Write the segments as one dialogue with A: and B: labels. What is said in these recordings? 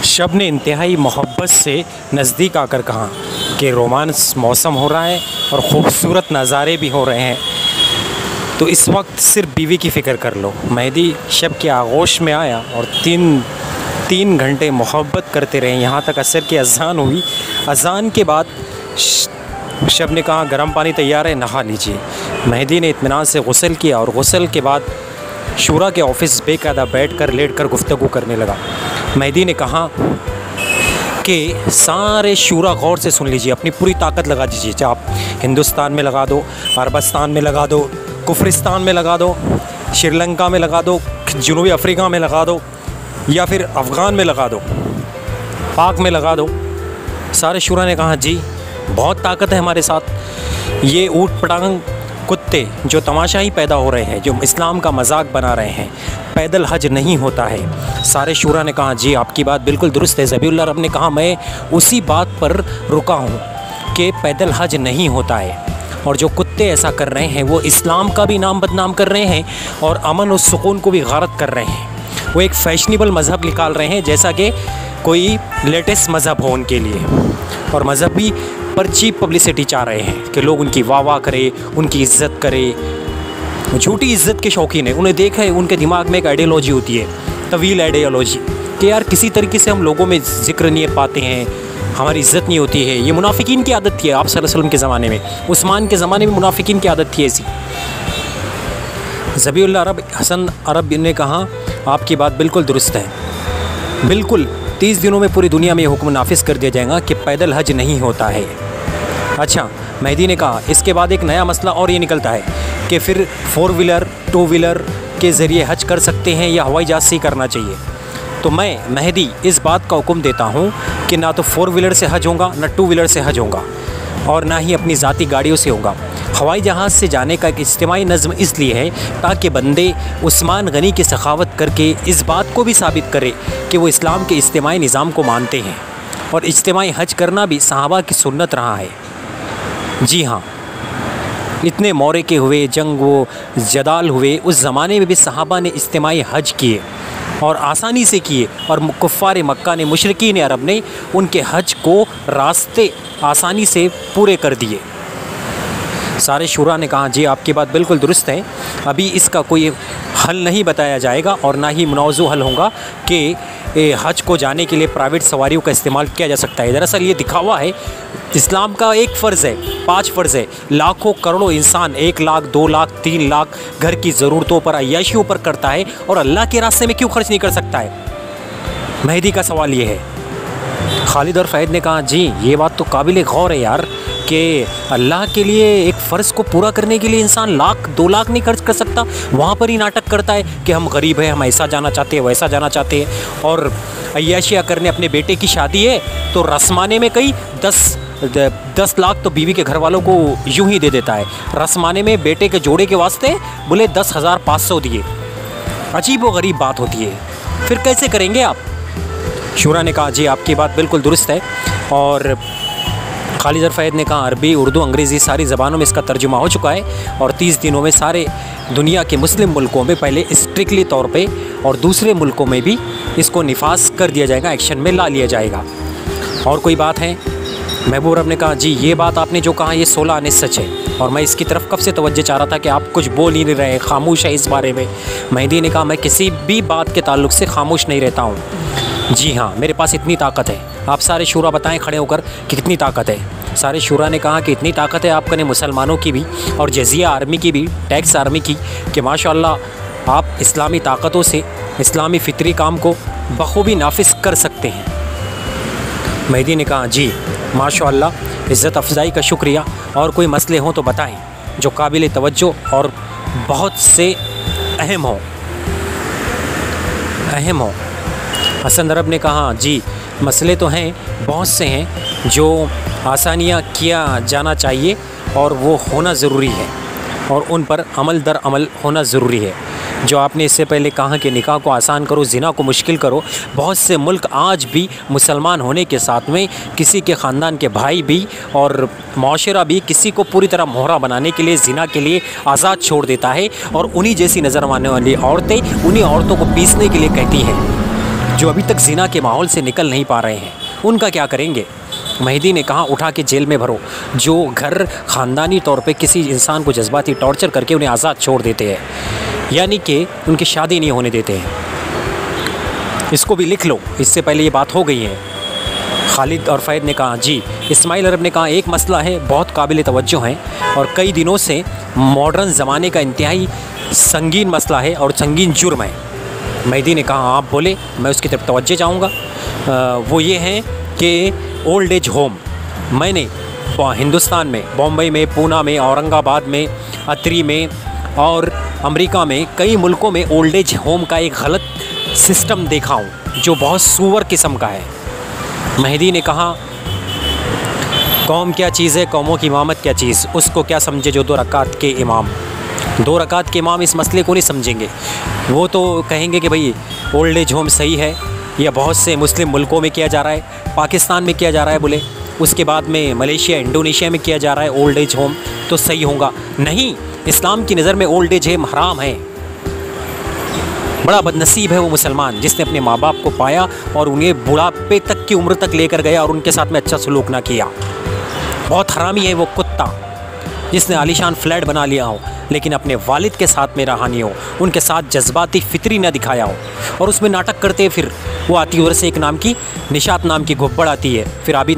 A: शब ने इंतहाई मोहब्बत से नज़दीक आकर कहा कि रोमांस मौसम हो रहा है और ख़ूबसूरत नज़ारे भी हो रहे हैं, तो इस वक्त सिर्फ बीवी की फ़िक्र कर लो। मेहदी शब के आगोश में आया और तीन घंटे मोहब्बत करते रहे, यहाँ तक असर की अज़ान हुई। अज़ान के बाद शब ने कहा गर्म पानी तैयार है, नहा लीजिए। मेहदी ने इत्मीनान से गुस्ल किया और गुस्ल के बाद शूरा के ऑफ़िस बेकायदा लेट कर गुफ्तगू करने लगा। मेहदी ने कहा कि सारे शूरा गौर से सुन लीजिए, अपनी पूरी ताकत लगा दीजिए। चाहे आप हिंदुस्तान में लगा दो, अरबस्तान में लगा दो, कुफरिस्तान में लगा दो, श्रीलंका में लगा दो, जनूबी अफ्रीका में लगा दो, या फिर अफ़गान में लगा दो, पाक में लगा दो। सारे शूरा ने कहा जी बहुत ताकत है हमारे साथ। ये ऊट पटांग कुत्ते जो तमाशा ही पैदा हो रहे हैं, जो इस्लाम का मजाक बना रहे हैं, पैदल हज नहीं होता है। सारे शूरा ने कहा जी आपकी बात बिल्कुल दुरुस्त है। ज़बीउल्लाह रब ने कहा मैं उसी बात पर रुका हूँ कि पैदल हज नहीं होता है, और जो कुत्ते ऐसा कर रहे हैं वो इस्लाम का भी नाम बदनाम कर रहे हैं और अमन और सुकून को भी गारत कर रहे हैं। वो एक फ़ैशनेबल मज़हब निकाल रहे हैं जैसा कि कोई लेटेस्ट मज़हब हो उनके लिए, और मज़हब भी पर चीप पब्लिसिटी चाह रहे हैं कि लोग उनकी वाह करें, उनकी इज़्ज़त करें। झूठी इज़्ज़त के शौकीन है। उन्हें देखा है उनके दिमाग में एक आइडियोलॉजी होती है, तवील आइडियोलॉजी, कि यार किसी तरीके से हम लोगों में ज़िक्र नहीं पाते हैं, हमारी इज़्ज़त नहीं होती है। ये मुनाफिकीन की आदत थी आप सल्लल्लाहु अलैहि वसल्लम के ज़माने में, उस्मान के ज़माने में मुनाफिकीन की आदत थी ऐसी। ज़बीउल्लाह अरब हसन अरब ने कहा आपकी बात बिल्कुल दुरुस्त है, बिल्कुल 30 दिनों में पूरी दुनिया में ये हुक्म नाफिज कर दिया जाएगा कि पैदल हज नहीं होता है। अच्छा, मेहदी ने कहा इसके बाद एक नया मसला और ये निकलता है कि फिर 4 व्हीलर 2 व्हीलर के ज़रिए हज कर सकते हैं या हवाई जहाज़ से ही करना चाहिए। तो मैं मेहदी इस बात का हुक्म देता हूँ कि ना तो 4 व्हीलर से हज होगा, ना 2 व्हीलर से हज होगा, और ना ही अपनी ज़ाती गाड़ियों से होगा। हवाई जहाज़ से जाने का एक इज्तिमाई नज़्म इसलिए है ताकि बंदे उस्मान गनी की सखावत करके इस बात को भी साबित करे कि वो इस्लाम के इज्तिमाई निज़ाम को मानते हैं, और इज्तिमाई हज करना भी सहाबा की सुन्नत रहा है। जी हाँ, इतने मौरके हुए, जंग वो जदाल हुए, उस ज़माने में भी सहाबा ने इज्तिमाई हज किए और आसानी से किए, और कुफ़ार मक्का ने, मुशरिकीन अरब ने उनके हज को रास्ते आसानी से पूरे कर दिए। सारे शूरा ने कहा जी आपकी बात बिल्कुल दुरुस्त है, अभी इसका कोई हल नहीं बताया जाएगा और ना ही मौजू हल होगा कि हज को जाने के लिए प्राइवेट सवारियों का इस्तेमाल किया जा सकता है। दरअसल ये दिखावा है। इस्लाम का एक फ़र्ज़ है, 5 फ़र्ज़ है। लाखों करोड़ों इंसान 1 लाख 2 लाख 3 लाख घर की ज़रूरतों पर, अय्याशियों पर करता है, और अल्लाह के रास्ते में क्यों खर्च नहीं कर सकता है? मेहदी का सवाल ये है। खालिद और फ़ैद ने कहा जी ये बात तो काबिल गौर है यार, कि अल्लाह के लिए एक फ़र्ज़ को पूरा करने के लिए इंसान 1 लाख 2 लाख नहीं खर्च कर सकता। वहाँ पर ही नाटक करता है कि हम गरीब हैं, हम ऐसा जाना चाहते हैं, वैसा जाना चाहते हैं, और अय्याशिया करने अपने बेटे की शादी है तो रस्माने में कई 10 लाख तो बीवी के घर वालों को यूं ही दे देता है। रस्माने में बेटे के जोड़े के वास्ते बोले 10,500 दिए। अजीब व गरीब बात होती है, फिर कैसे करेंगे आप? शूरा ने कहा जी आपकी बात बिल्कुल दुरुस्त है, और खालिद और फ़ैद ने कहा अरबी, उर्दू, अंग्रेज़ी सारी ज़बानों में इसका तर्जुमा हो चुका है, और 30 दिनों में सारे दुनिया के मुस्लिम मुल्कों में पहले स्ट्रिक्टली तौर पे और दूसरे मुल्कों में भी इसको निफाज कर दिया जाएगा, एक्शन में ला लिया जाएगा। और कोई बात है? महबूब रब ने कहा जी ये बात आपने जो कहा ये 16 आने सच है, और मैं इसकी तरफ कब से तवज्जो चाह रहा था कि आप कुछ बोल ही नहीं रहे, खामोश है इस बारे में। मेहदी ने कहा मैं किसी भी बात के ताल्लुक़ से खामोश नहीं रहता हूँ। जी हाँ, मेरे पास इतनी ताकत है। आप सारे शूरा बताएं खड़े होकर कि कितनी ताकत है। सारे शूरा ने कहा कि इतनी ताकत है आपका ने मुसलमानों की भी और जज़िया आर्मी की भी, टैक्स आर्मी की, कि माशाअल्लाह आप इस्लामी ताकतों से इस्लामी फ़ितरी काम को बखूबी नाफिज कर सकते हैं। मेहदी ने कहा जी माशाअल्लाह, इज़्ज़त अफ़ज़ाई का शुक्रिया, और कोई मसले हों तो बताएं जो काबिल तवज्जो और बहुत से अहम हो। हसन अरब ने कहा जी मसले तो हैं, बहुत से हैं जो आसानियाँ किया जाना चाहिए और वो होना ज़रूरी है, और उन पर अमल दर अमल होना ज़रूरी है। जो आपने इससे पहले कहा कि निकाह को आसान करो, ज़िना को मुश्किल करो, बहुत से मुल्क आज भी मुसलमान होने के साथ में किसी के ख़ानदान के भाई भी और माशरा भी किसी को पूरी तरह मोहरा बनाने के लिए, ज़िना के लिए आज़ाद छोड़ देता है, और उन्हीं जैसी नज़र आने वाली औरतें उन्हीं औरतों को पीसने के लिए कहती हैं। जो अभी तक ज़िना के माहौल से निकल नहीं पा रहे हैं, उनका क्या करेंगे? मेहदी ने कहा उठा के जेल में भरो। जो घर ख़ानदानी तौर पे किसी इंसान को जज्बाती टॉर्चर करके उन्हें आज़ाद छोड़ देते हैं, यानी कि उनकी शादी नहीं होने देते हैं। इसको भी लिख लो, इससे पहले ये बात हो गई है। खालिद और फ़ैद ने कहा जी। इस्माइल अरब ने कहा एक मसला है, बहुत काबिल तवज्जो है और कई दिनों से मॉडर्न ज़माने का इंतहाई संगीन मसला है और संगीन जुर्म है। मेहदी ने कहा आप बोले, मैं उसकी तरफ तवज्जो चाहूँगा। वो ये है कि ओल्ड एज होम, मैंने हिंदुस्तान में बॉम्बे में, पूना में, औरंगाबाद में, अतरी में और अमेरिका में कई मुल्कों में ओल्ड एज होम का एक गलत सिस्टम देखा हूँ जो बहुत सूअर किस्म का है। मेहदी ने कहा कौम क्या चीज़ है, कौमों की इमामत क्या चीज़, उसको क्या समझे जो 2 रकात के इमाम। 2 रकात के इमाम इस मसले को नहीं समझेंगे। वो तो कहेंगे कि भाई ओल्ड एज होम सही है, या बहुत से मुस्लिम मुल्कों में किया जा रहा है, पाकिस्तान में किया जा रहा है बोले, उसके बाद में मलेशिया, इंडोनेशिया में किया जा रहा है ओल्ड एज होम, तो सही होगा। नहीं, इस्लाम की नज़र में ओल्ड एज होम हराम है। बड़ा बदनसीब है वो मुसलमान जिसने अपने माँ बाप को पाया और उन्हें बुढ़ापे तक की उम्र तक लेकर गया और उनके साथ में अच्छा सलूक ना किया। बहुत हरामी है वो कुत्ता जिसने आलीशान फ्लैट बना लिया हो लेकिन अपने वालिद के साथ में रहा नहीं हो, उनके साथ जज्बाती फितरी ना दिखाया हो। और उसमें नाटक करते फिर वो आती है उधर से एक नाम की निशात नाम की घुब्बड़ आती है, फिर आबिद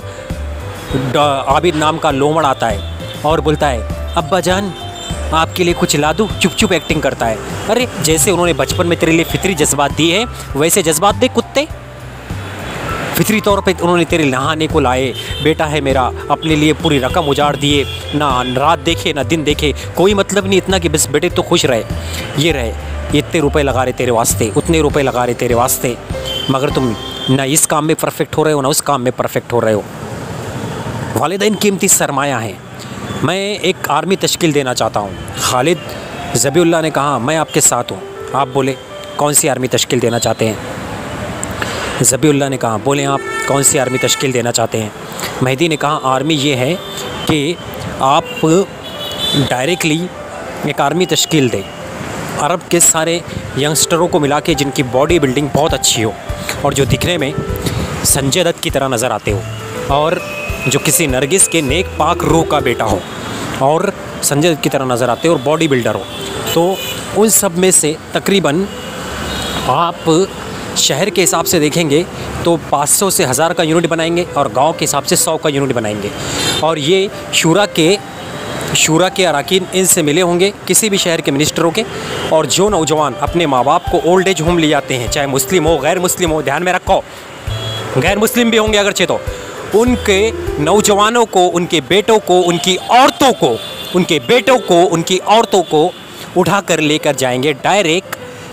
A: नाम का लोमड़ आता है और बोलता है अब्बा जान आपके लिए कुछ ला दूँ, चुप चुप एक्टिंग करता है। अरे जैसे उन्होंने बचपन में तेरे लिए फितरी जज्बात दिए हैं वैसे जज्बात दे कुत्ते। फितरी तौर पे उन्होंने तेरे नहाने को लाए, बेटा है मेरा, अपने लिए पूरी रकम उजाड़ दिए, ना रात देखे ना दिन देखे, कोई मतलब नहीं इतना कि बस बेटे तो खुश रहे, ये रहे, इतने रुपए लगा रहे तेरे वास्ते, उतने रुपए लगा रहे तेरे वास्ते, मगर तुम ना इस काम में परफेक्ट हो रहे हो ना उस काम में परफेक्ट हो रहे हो। वालिदैन कीमती सरमाया है। मैं एक आर्मी तश्कील देना चाहता हूँ। खालिद ज़बीउल्लाह ने कहा मैं आपके साथ हूँ। आप बोले कौन सी आर्मी तश्कील देना चाहते हैं? ज़बीउल्लाह ने कहा बोले आप कौन सी आर्मी तश्कील देना चाहते हैं? मेहदी ने कहा आर्मी ये है कि आप डायरेक्टली एक आर्मी तश्कील दें अरब के सारे यंगस्टरों को मिला के जिनकी बॉडी बिल्डिंग बहुत अच्छी हो और जो दिखने में संजय दत्त की तरह नज़र आते हो और जो किसी नरगिस के नेक पाक रूह का बेटा हो और संजय दत्त की तरह नज़र आते हो और बॉडी बिल्डर हो, तो उन सब में से तकरीबन आप शहर के हिसाब से देखेंगे तो 500 से 1000 का यूनिट बनाएंगे और गांव के हिसाब से 100 का यूनिट बनाएंगे। और ये शूरा के अराकीन इनसे मिले होंगे किसी भी शहर के मिनिस्टरों के। और जो नौजवान अपने माँ बाप को ओल्ड एज होम ले जाते हैं, चाहे मुस्लिम हो गैर मुस्लिम हो, ध्यान में रखो गैर मुस्लिम भी होंगे अगरचे, तो उनके नौजवानों को, उनके बेटों को, उनकी औरतों को, उनके बेटों को, उनकी औरतों को उठा कर लेकर जाएंगे डायरेक्ट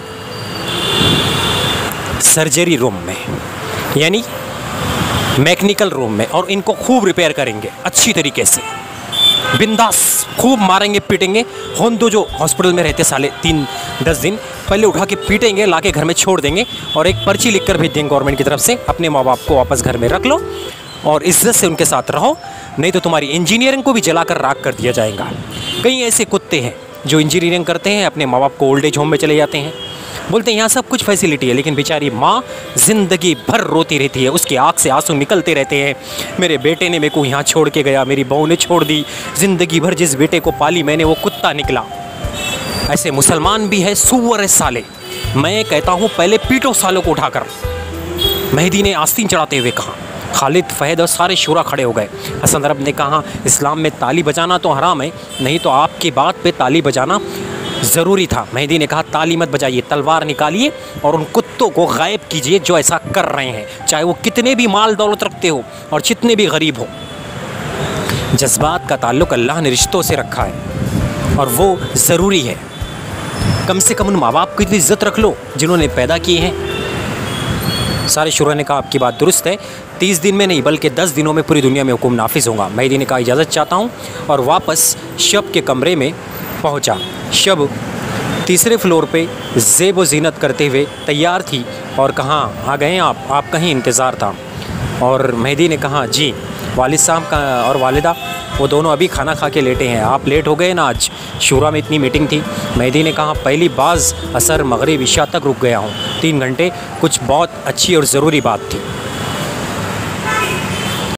A: सर्जरी रूम में, यानी मैकेनिकल रूम में, और इनको खूब रिपेयर करेंगे अच्छी तरीके से, बिंदास खूब मारेंगे पीटेंगे। होन दो जो हॉस्पिटल में रहते साले 3-10 दिन पहले उठा के पीटेंगे, लाके घर में छोड़ देंगे और एक पर्ची लिख कर भेज देंगे गवर्नमेंट की तरफ से, अपने माँ बाप को वापस घर में रख लो और इज्जत से उनके साथ रहो, नहीं तो तुम्हारी इंजीनियरिंग को भी जलाकर राख कर दिया जाएगा। कई ऐसे कुत्ते हैं जो इंजीनियरिंग करते हैं, अपने माँ बाप को ओल्ड एज होम में चले जाते हैं, बोलते हैं यहाँ सब कुछ फैसिलिटी है, लेकिन बेचारी माँ ज़िंदगी भर रोती रहती है, उसकी आँख से आंसू निकलते रहते हैं, मेरे बेटे ने मेरे को यहाँ छोड़ के गया, मेरी बहू ने छोड़ दी, ज़िंदगी भर जिस बेटे को पाली मैंने वो कुत्ता निकला। ऐसे मुसलमान भी है, सूअर है साले। मैं कहता हूँ पहले पीटो सालों को उठाकर। मेहदी ने आस्तीन चढ़ाते हुए कहा। खालिद, फ़हद और सारे शूरा खड़े हो गए। हसन अरब ने कहा इस्लाम में ताली बजाना तो हराम है, नहीं तो आपकी बात पे ताली बजाना ज़रूरी था। मेहदी ने कहा ताली मत बजाइए, तलवार निकालिए और उन कुत्तों को गायब कीजिए जो ऐसा कर रहे हैं, चाहे वो कितने भी माल दौलत रखते हो और जितने भी गरीब हो। जज्बात का ताल्लुक़ अल्लाह ने रिश्तों से रखा है और वो ज़रूरी है। कम से कम उन माँ बाप की तो इज़्ज़त रख लो जिन्होंने पैदा किए हैं। सारे शूरा ने कहा आपकी बात दुरुस्त है, 30 दिन में नहीं बल्कि 10 दिनों में पूरी दुनिया में हुक्म नाफिज होगा। मेहदी ने कहा इजाज़त चाहता हूँ और वापस शब के कमरे में पहुँचा। शब तीसरे फ्लोर पे ज़ेब व ज़ीनत करते हुए तैयार थी और कहाँ आ गए आप कहीं इंतज़ार था। और मेहदी ने कहा जी, वालिद साहब का और वालिदा वो दोनों अभी खाना खा के लेटे हैं। आप लेट हो गए ना आज, शूरा में इतनी मीटिंग थी। मेहदी ने कहा पहली बाज़ असर मगरिब इशा तक रुक गया हूँ, 3 घंटे, कुछ बहुत अच्छी और ज़रूरी बात थी।